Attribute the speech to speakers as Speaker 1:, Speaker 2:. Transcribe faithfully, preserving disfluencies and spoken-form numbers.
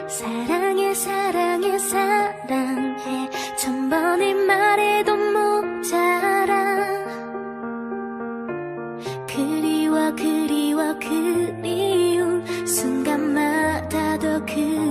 Speaker 1: 사랑해 사랑해 사랑해 천번을 말해도 모자라. 그리워 그리워 그리움 순간마다 더 그리워.